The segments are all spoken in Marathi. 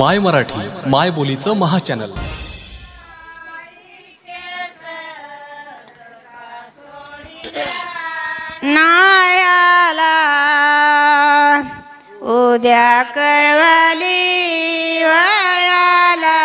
माय मराठी माय बोलीचं महाचॅनल. नायाला उद्या करवली वयाला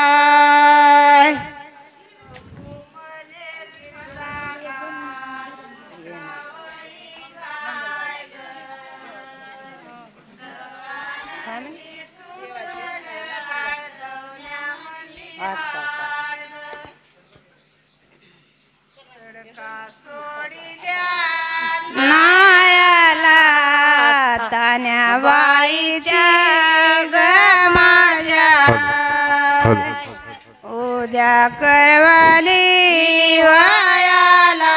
नायाला तान्या बाईची ग माझ्या उद्या करवली वयाला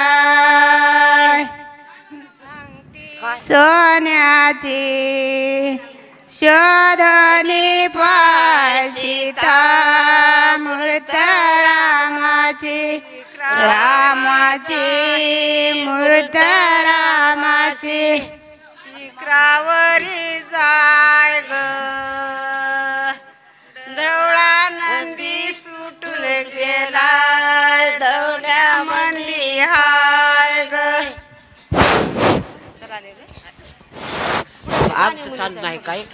सोन्याची शोधनी पाशिता मूर्त रामाची मूर्त रामाची शिखरावरी जाय ग धवळा नंदी सुटून गेला धवण्या मंदी हाय ग. आमचं चालू नाही काय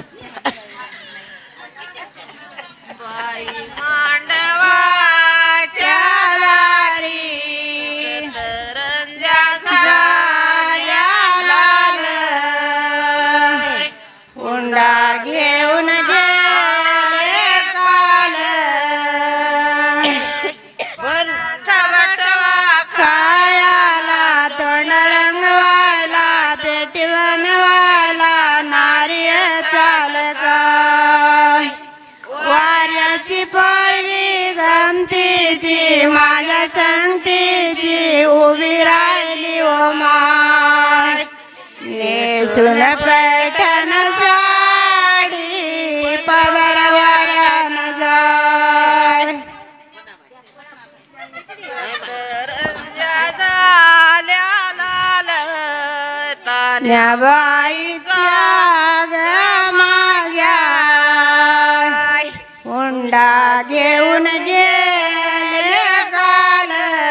बाई मांडवाच्या दारी तरंजा झाल्या लाल हुंडा घेऊन गेले काल बटवा खायाला तोंड रंगवायला पेटी बनवायला नारिय चालका वाऱ्याची पोरगी गमतीची माझ्या संगतीची उभी राहिली ओ माय नेसून पैठण साडी पदर वाऱ्यान जाय झाल्या लाल तान्या बाईच्या ग माझ्या हुंडा घेऊन गेले काल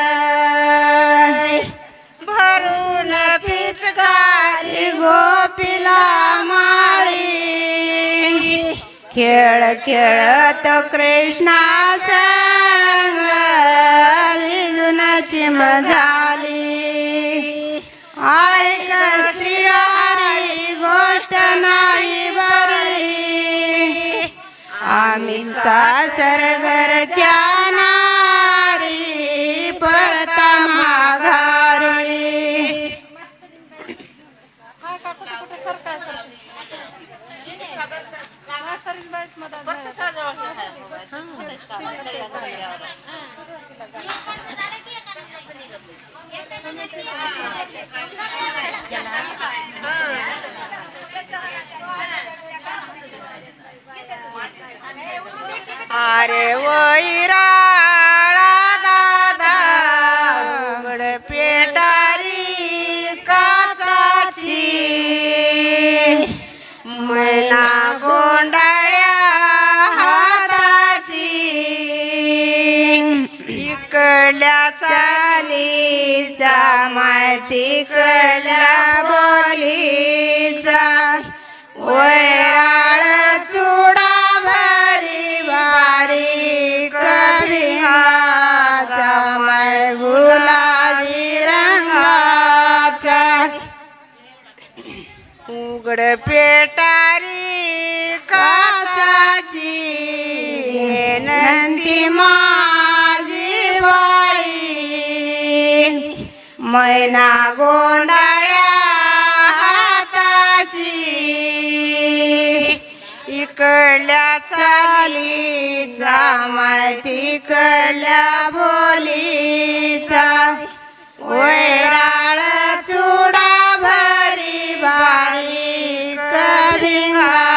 भरून पिचकारी गोपीला मारी खेळ खेळत कृष्णा संग विजुनाची मजाली ऐक श्रीहरी गोष्ट नाही बरी आम्ही सासर घरच्या नारी परता माघारी. अरे वैराळा दादा उघड पेटारी काचाची मैना गोंडाळ्या हाताची इकडल्या चालीचा माहिती कळल्या बोलीचा वैराळ चुडा भारी भारी कभिंगाचा मै गुलाबी रंगाचा उघड पेटारी काचाची नंदी माझी बाई मैना गोंडाळ्या हाताची इकडल्या चालीचा माहिती कळल्या बोलीचा वैराळ चुडा भारी भारी कभिंगा